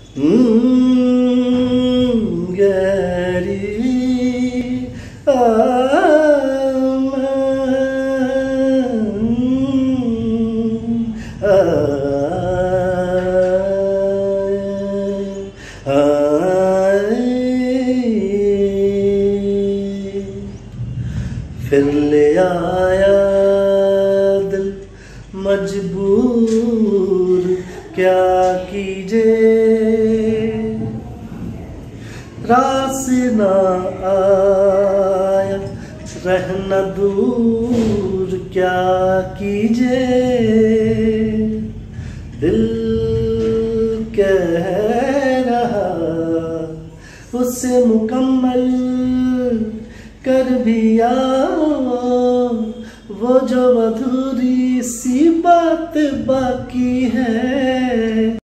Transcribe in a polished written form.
फिर ले आया दिल मजबूर क्या कीजे, रास ना आया रहना दूर क्या कीजे। दिल कह रहा उसे मुकम्मल कर भी आओ, वो जो अधूरी सी बात बाकी है।